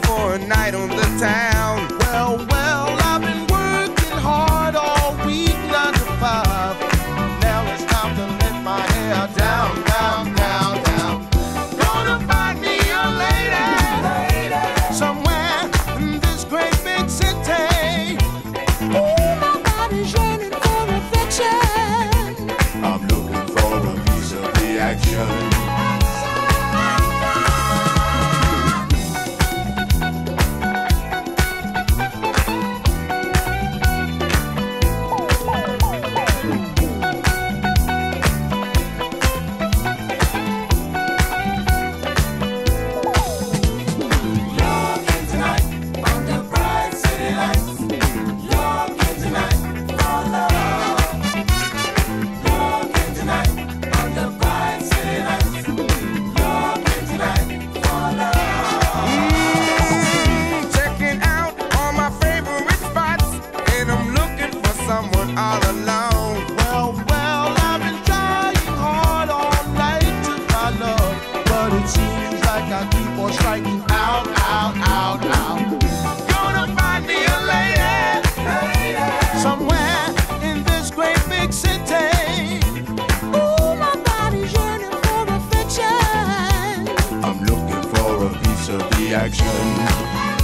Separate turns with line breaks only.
for a night on the town.
Well, I've been working hard all week, 9 to 5. Now it's time to let my hair down, down, down, down. Gonna find me a lady somewhere in this great big city.
Ooh, my body's yearning for affection.
I'm looking for a piece of the action.
Someone all alone.
Well, I've been trying hard all night to find love, but it seems like I keep on striking out. Gonna find me a lady somewhere in this great big city.
Ooh, my body's yearning for affection.
I'm looking for a piece of the action.